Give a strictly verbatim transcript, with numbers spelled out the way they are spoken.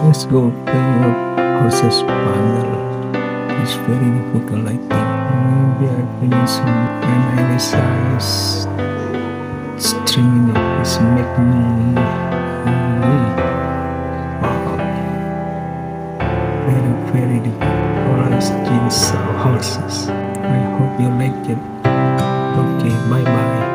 Let's go play a horses puzzle. It's very difficult, I think. Maybe I finish when I resize string in it. It's make me hungry. Wow. Very, very difficult. Horse, jigsaw, horses. I hope you like it. Okay, bye bye.